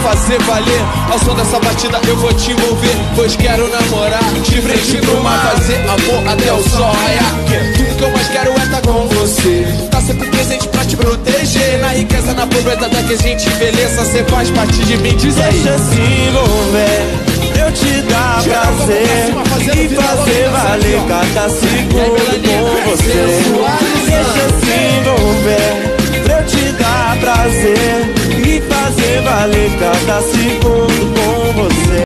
fazer valer. Ao som dessa batida eu vou te envolver, pois quero namorar de frente pro mar, fazer amor até o sol raiar. Tudo que eu mais quero é estar com você, tá sempre presente pra te proteger. Na riqueza, na pobreza da que a gente envelheça, cê faz parte de mim, diz aí. Deixa se envolver, eu te dar prazer e fazer valer cada segundo com você. Deixa se envolver, eu te dar prazer e fazer valer cada segundo.